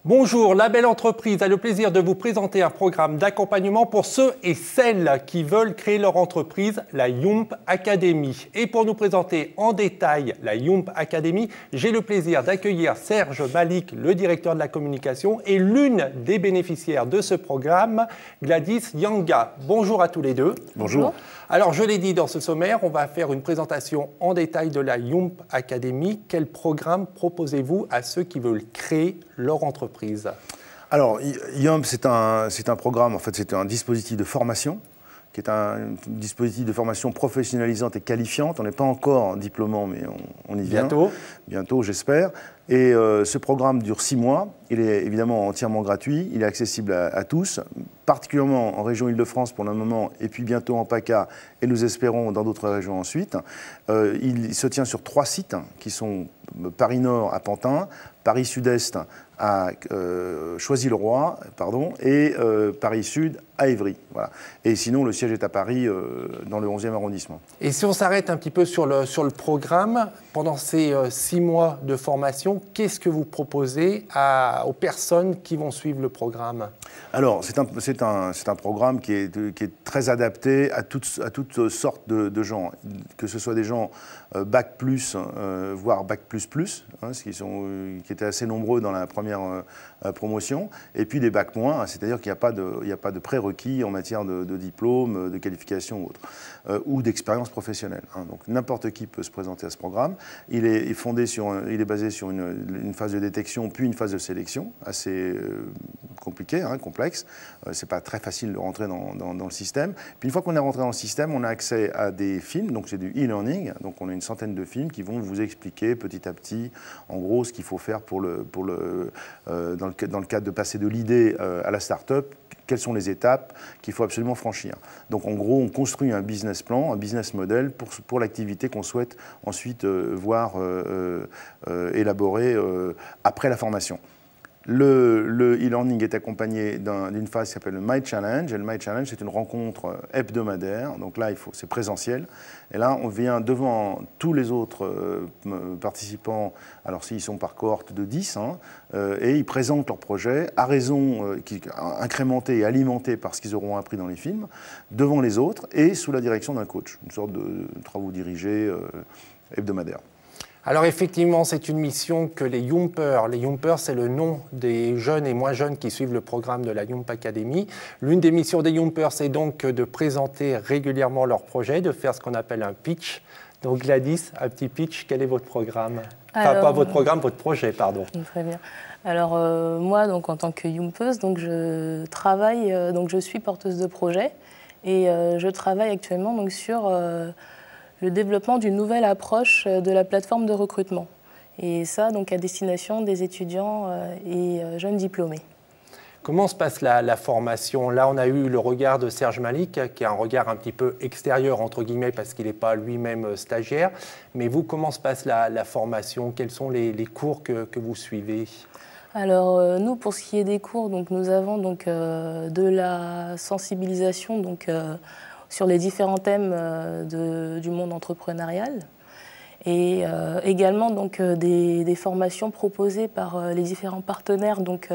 Bonjour, La Belle Entreprise a le plaisir de vous présenter un programme d'accompagnement pour ceux et celles qui veulent créer leur entreprise, la Yoump Academy. Et pour nous présenter en détail la Yoump Academy, j'ai le plaisir d'accueillir Serge Malik, le directeur de la communication, et l'une des bénéficiaires de ce programme, Gladys Yanga. Bonjour à tous les deux. Bonjour. Alors, je l'ai dit dans ce sommaire, on va faire une présentation en détail de la Yoump Academy. Quel programme proposez-vous à ceux qui veulent créer leur entreprise? Alors, Yoump, c'est un programme, en fait, c'est un dispositif de formation, qui est un dispositif de formation professionnalisante et qualifiante. On n'est pas encore diplômant, mais on y vient. Bientôt, j'espère. Et ce programme dure 6 mois. Il est évidemment entièrement gratuit. Il est accessible à tous, particulièrement en région Île-de-France pour le moment, et puis bientôt en PACA, et nous espérons dans d'autres régions ensuite. Il se tient sur 3 sites, qui sont Paris-Nord à Pantin, Paris-Sud-Est à Choisy-le-Roi, et Paris-Sud à Évry. Voilà. Et sinon, le siège est à Paris, dans le 11e arrondissement. Et si on s'arrête un petit peu sur le programme, pendant ces 6 mois de formation, qu'est-ce que vous proposez aux personnes qui vont suivre le programme? Alors, c'est un programme qui est très adapté à toutes sortes de gens, que ce soit des gens Bac+, voire Bac++, qui étaient assez nombreux dans la première promotion, et puis des Bac-, c'est-à-dire qu'il n'y a pas de prérequis en matière de diplôme, de qualification ou autre, ou d'expérience professionnelle. Donc n'importe qui peut se présenter à ce programme. Il est basé sur une phase de détection, puis une phase de sélection, assez compliquée, complexe. C'est pas très facile de rentrer dans le système. Puis une fois qu'on est rentré dans le système, on a accès à des films, donc c'est du e-learning, donc on a une centaine de films qui vont vous expliquer petit à petit, en gros, ce qu'il faut faire dans le cadre de passer de l'idée à la start-up, quelles sont les étapes qu'il faut absolument franchir. Donc en gros, on construit un business plan, un business model pour l'activité qu'on souhaite ensuite voir élaborer après la formation. Le e-learning est accompagné d'une phase qui s'appelle le My Challenge. Et le My Challenge, c'est une rencontre hebdomadaire. Donc là, c'est présentiel. Et là, on vient devant tous les autres participants, alors s'ils sont par cohorte de 10, et ils présentent leur projet à raison, incrémenté et alimenté par ce qu'ils auront appris dans les films, devant les autres et sous la direction d'un coach, une sorte de travaux dirigés hebdomadaires. Alors effectivement, c'est une mission que les Youmpers, c'est le nom des jeunes et moins jeunes qui suivent le programme de la Yoump Academy. L'une des missions des Youmpers, c'est donc de présenter régulièrement leur projet, de faire ce qu'on appelle un pitch. Donc Gladys, un petit pitch, quel est votre programme? Enfin, pas votre programme, votre projet, pardon. Très bien. Alors moi, donc, en tant que Youmpeuse, donc, je travaille, donc, je suis porteuse de projet et je travaille actuellement donc, sur le développement d'une nouvelle approche de la plateforme de recrutement. Et ça, donc, à destination des étudiants et jeunes diplômés. Comment se passe la formation? Là, on a eu le regard de Serge Malik, qui est un regard un petit peu extérieur, entre guillemets, parce qu'il n'est pas lui-même stagiaire. Mais vous, comment se passe la formation? Quels sont les cours que vous suivez? Alors, nous, pour ce qui est des cours, donc, nous avons donc, de la sensibilisation donc, sur les différents thèmes du monde entrepreneurial et également donc, des formations proposées par les différents partenaires donc,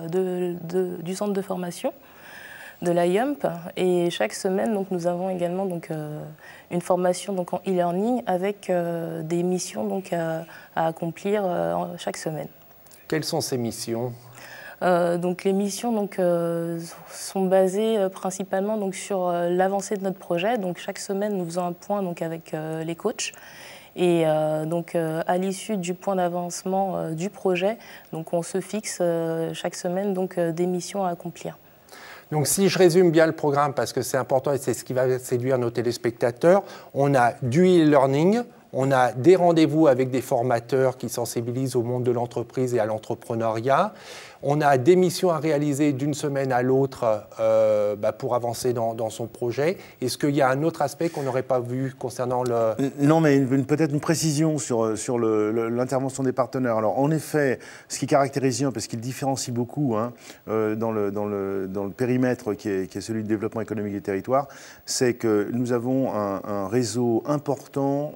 du centre de formation de la Yoump. Et chaque semaine, donc, nous avons également donc, une formation donc, en e-learning avec des missions donc, à accomplir chaque semaine. Quelles sont ces missions ? Donc les missions donc, sont basées principalement donc, sur l'avancée de notre projet. Donc chaque semaine, nous faisons un point donc, avec les coachs. Et donc à l'issue du point d'avancement du projet, donc, on se fixe chaque semaine donc, des missions à accomplir. Donc si je résume bien le programme, parce que c'est important et c'est ce qui va séduire nos téléspectateurs, on a du e-learning, on a des rendez-vous avec des formateurs qui sensibilisent au monde de l'entreprise et à l'entrepreneuriat. On a des missions à réaliser d'une semaine à l'autre pour avancer dans son projet. Est-ce qu'il y a un autre aspect qu'on n'aurait pas vu concernant le... Non, mais peut-être une précision sur l'intervention des partenaires. Alors, en effet, ce qui caractérise Yoump, parce qu'il différencie beaucoup dans le périmètre qui est celui du développement économique des territoires, c'est que nous avons un réseau important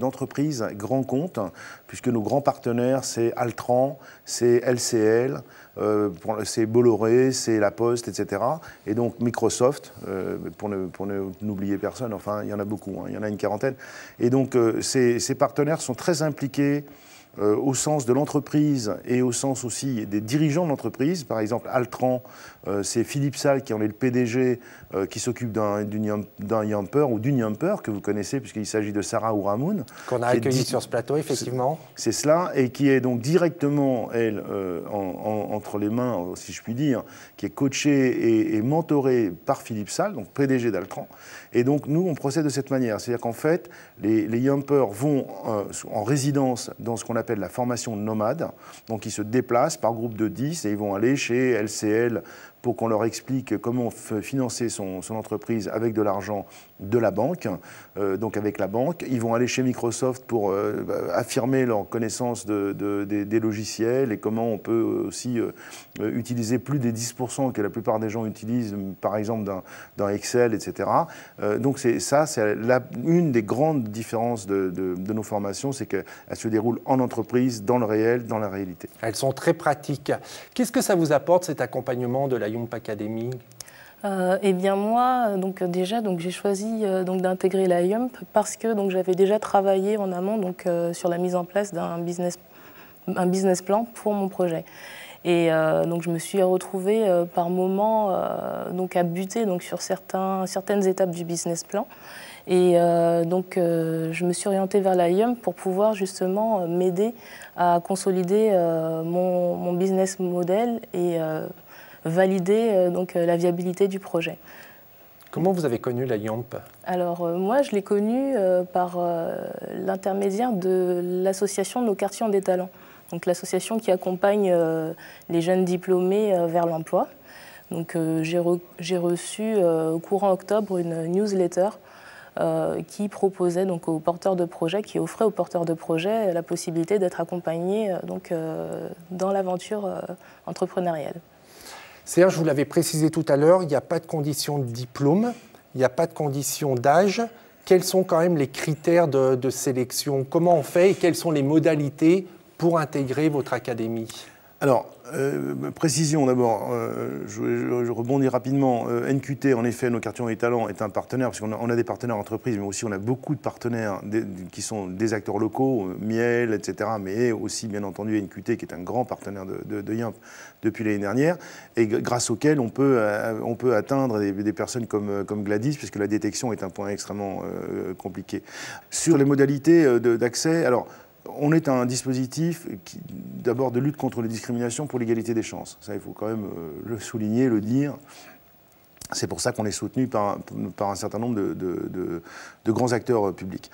d'entreprises grands comptes, puisque nos grands partenaires, c'est Altran, c'est LCL, c'est Bolloré, c'est La Poste, etc. Et donc Microsoft, pour n'oublier personne, enfin il y en a beaucoup, hein, il y en a une quarantaine. Et donc ces partenaires sont très impliqués au sens de l'entreprise et au sens aussi des dirigeants de l'entreprise. Par exemple, Altran, c'est Philippe Salle qui en est le PDG, qui s'occupe d'un Yamper ou d'une Yamper que vous connaissez puisqu'il s'agit de Sarah Ouramoun. Qu'on a accueilli sur ce plateau, effectivement. C'est cela, et qui est donc directement, elle, entre les mains, si je puis dire, qui est coachée et mentorée par Philippe Salle, donc PDG d'Altran. Et donc nous, on procède de cette manière. C'est-à-dire qu'en fait, les Yampers vont en résidence dans ce qu'on appelle la formation nomade. Donc ils se déplacent par groupe de 10 et ils vont aller chez LCL pour qu'on leur explique comment financer son entreprise avec de l'argent de la banque, donc avec la banque. Ils vont aller chez Microsoft pour affirmer leur connaissance des logiciels et comment on peut aussi utiliser plus des 10% que la plupart des gens utilisent, par exemple dans Excel, etc. Donc c'est une des grandes différences de nos formations, c'est qu'elles se déroulent en entreprise, dans le réel, dans la réalité. Elles sont très pratiques. Qu'est-ce que ça vous apporte, cet accompagnement de la Yump Academy ? Eh bien moi, j'ai choisi d'intégrer la Yump parce que j'avais déjà travaillé en amont sur la mise en place d'un business plan pour mon projet. Et je me suis retrouvée par moments à buter sur certaines étapes du business plan. Et je me suis orientée vers la Yump pour pouvoir justement m'aider à consolider mon business model et valider la viabilité du projet. Comment vous avez connu la Yump ? Alors moi, je l'ai connue par l'intermédiaire de l'association Nos Quartiers ont des talents. Donc l'association qui accompagne les jeunes diplômés vers l'emploi. Donc j'ai reçu courant octobre une newsletter qui proposait aux porteurs de projets, qui offrait aux porteurs de projets la possibilité d'être accompagnés dans l'aventure entrepreneuriale. Serge, je vous l'avais précisé tout à l'heure, il n'y a pas de condition de diplôme, il n'y a pas de condition d'âge. Quels sont quand même les critères de sélection ? Comment on fait et quelles sont les modalités pour intégrer votre académie ? Alors, précision d'abord, je rebondis rapidement. NQT, en effet, Nos Quartiers ont des talents, est un partenaire, parce qu'on a des partenaires entreprises, mais aussi on a beaucoup de partenaires qui sont des acteurs locaux, Miel, etc., mais aussi, bien entendu, NQT, qui est un grand partenaire de Yump depuis l'année dernière, et grâce auquel on peut atteindre des personnes comme Gladys, puisque la détection est un point extrêmement compliqué. Sur les modalités d'accès, alors, on est un dispositif d'abord de lutte contre les discriminations pour l'égalité des chances. Ça, il faut quand même le souligner, le dire. C'est pour ça qu'on est soutenu par un certain nombre de grands acteurs publics.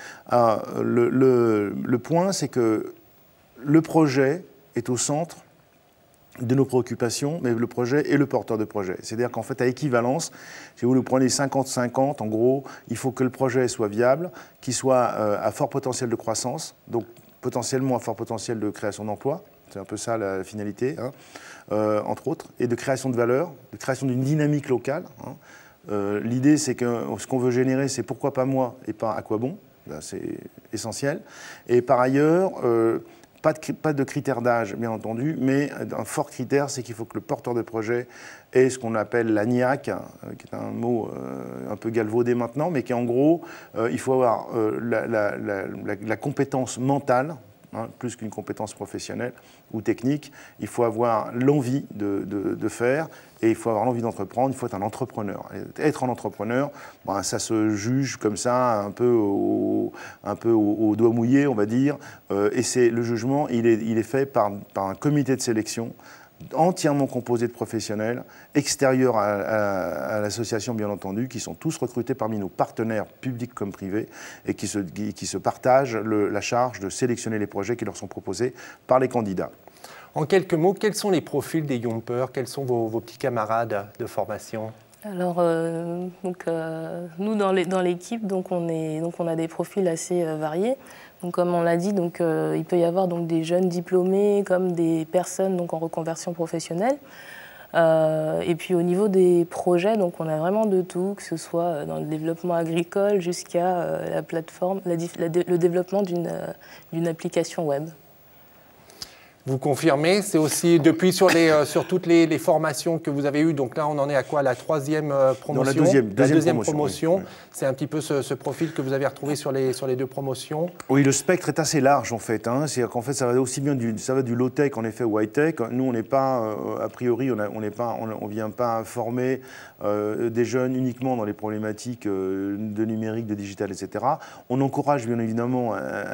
Le point, c'est que le projet est au centre de nos préoccupations, mais le projet est le porteur de projet. C'est-à-dire qu'en fait, à équivalence, si vous le prenez 50-50, en gros, il faut que le projet soit viable, qu'il soit à fort potentiel de croissance, donc potentiellement à fort potentiel de création d'emplois, c'est un peu ça la finalité, hein, entre autres, et de création de valeur, de création d'une dynamique locale. Hein. L'idée, c'est que ce qu'on veut générer, c'est pourquoi pas moi et pas à quoi bon, c'est essentiel. Et par ailleurs, pas de critères d'âge, bien entendu, mais un fort critère, c'est qu'il faut que le porteur de projet ait ce qu'on appelle la NIAC, qui est un mot un peu galvaudé maintenant, mais qui en gros, il faut avoir la compétence mentale, hein, plus qu'une compétence professionnelle ou technique. Il faut avoir l'envie de faire et il faut avoir l'envie d'entreprendre. Il faut être un entrepreneur. Et être un entrepreneur, ben, ça se juge comme ça, un peu au doigt mouillé, on va dire. Et le jugement, il est fait par un comité de sélection entièrement composé de professionnels, extérieurs à l'association bien entendu, qui sont tous recrutés parmi nos partenaires publics comme privés et qui se partagent la charge de sélectionner les projets qui leur sont proposés par les candidats. En quelques mots, quels sont les profils des Yumpers? Quels sont vos petits camarades de formation? Alors, nous, dans l'équipe, on a des profils assez variés. Donc, comme on l'a dit, il peut y avoir des jeunes diplômés comme des personnes en reconversion professionnelle. Et puis au niveau des projets, on a vraiment de tout, que ce soit dans le développement agricole jusqu'à la plateforme, le développement d'une application web. Vous confirmez, c'est aussi depuis sur toutes les formations que vous avez eues, donc là on en est à quoi, la troisième promotion? Dans la deuxième promotion. Oui. C'est un petit peu ce profil que vous avez retrouvé sur les deux promotions? Oui, le spectre est assez large en fait. C'est-à-dire qu'en fait ça va aussi bien du low-tech en effet au high-tech. Nous on n'est pas, a priori, on vient pas former des jeunes uniquement dans les problématiques de numérique, de digital, etc. On encourage bien évidemment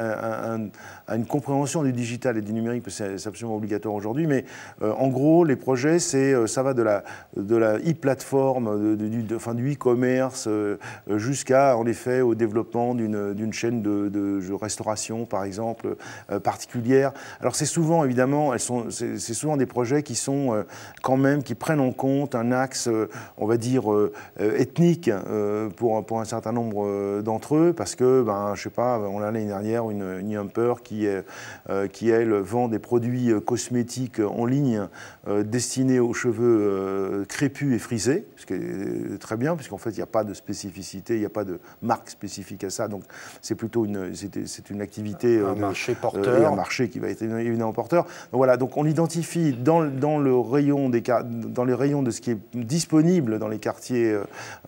à une compréhension du digital et du numérique, parce que c'est absolument obligatoire aujourd'hui, mais en gros, les projets, ça va de la e-plateforme, du e-commerce, jusqu'à, en effet, au développement d'une chaîne de restauration, par exemple, particulière. Alors, c'est souvent, évidemment, c'est souvent des projets qui sont quand même, qui prennent en compte un axe, on va dire, ethnique pour un certain nombre d'entre eux, parce que, je sais pas, on a l'année dernière une Yumper qui, elle, vend des produits cosmétiques en ligne destinés aux cheveux crépus et frisés, ce qui est très bien, puisqu'en fait, il n'y a pas de spécificité, il n'y a pas de marque spécifique à ça, donc c'est plutôt c'est une activité... un marché porteur. Un marché qui va être évidemment porteur. Donc voilà, donc on identifie dans les rayons de ce qui est disponible dans les quartiers,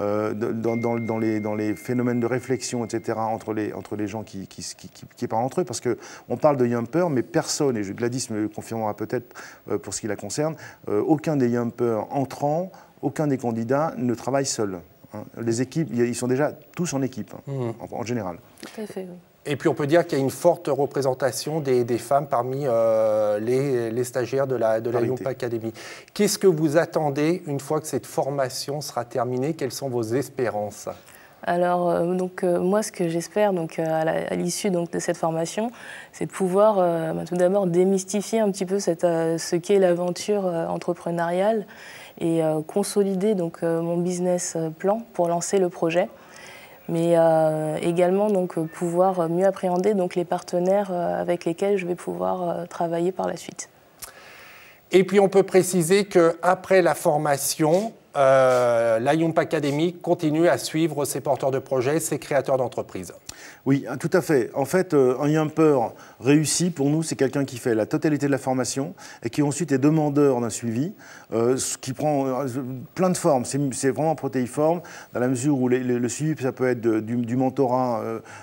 dans les phénomènes de réflexion, etc., entre les gens qui parlent entre eux, parce qu'on parle de Yumper, mais personne, et Gladys me confirmera peut-être pour ce qui la concerne, aucun des Yumpers entrants, aucun des candidats ne travaille seul. Les équipes, ils sont déjà tous en équipe, en général. Tout à fait, oui. Et puis on peut dire qu'il y a une forte représentation des femmes parmi les stagiaires de la Yumpa Academy. Qu'est-ce que vous attendez une fois que cette formation sera terminée? Quelles sont vos espérances? Alors, moi, ce que j'espère à l'issue de cette formation, c'est de pouvoir tout d'abord démystifier un petit peu ce qu'est l'aventure entrepreneuriale et consolider mon business plan pour lancer le projet. Mais également pouvoir mieux appréhender les partenaires avec lesquels je vais pouvoir travailler par la suite. Et puis on peut préciser qu'après la formation, la Yumpa Academy continue à suivre ses porteurs de projets, ses créateurs d'entreprises. Oui, tout à fait. En fait, un Yumper réussi, pour nous, c'est quelqu'un qui fait la totalité de la formation et qui ensuite est demandeur d'un suivi, qui prend plein de formes. C'est vraiment protéiforme, dans la mesure où le suivi, ça peut être du mentorat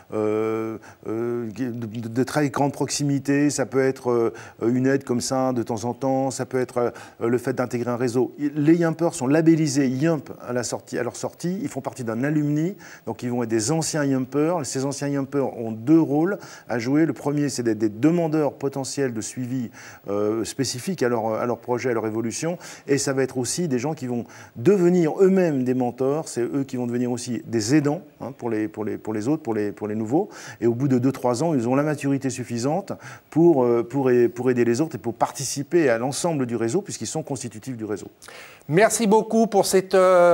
de très grande proximité, ça peut être une aide comme ça de temps en temps, ça peut être le fait d'intégrer un réseau. Les Yumpers sont labellisés Yump à leur sortie, ils font partie d'un alumni, donc ils vont être des anciens Yumpers. Ces anciens Yumpers ont deux rôles à jouer. Le premier, c'est d'être des demandeurs potentiels de suivi spécifiques à leur projet, à leur évolution. Et ça va être aussi des gens qui vont devenir eux-mêmes des mentors. C'est eux qui vont devenir aussi des aidants pour les autres, pour les nouveaux. Et au bout de 2-3 ans, ils ont la maturité suffisante pour aider les autres et pour participer à l'ensemble du réseau, puisqu'ils sont constitutifs du réseau. Merci beaucoup pour cette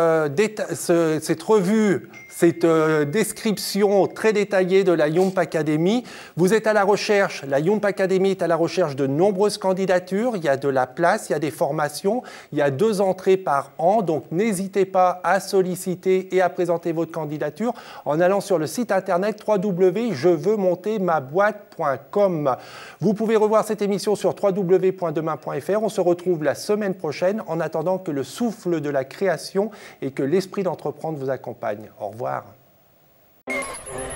revue, cette description très détaillée de la Yumpa Academy. Vous êtes à la recherche, la Yumpa Academy est à la recherche de nombreuses candidatures. Il y a de la place, il y a des formations, il y a 2 entrées par an. Donc n'hésitez pas à solliciter et à présenter votre candidature en allant sur le site internet www.jeveuxmontermaboîte.com. Vous pouvez revoir cette émission sur www.demain.fr. On se retrouve la semaine prochaine en attendant que le souffle de la création et que l'esprit d'entreprendre vous accompagne. Au revoir.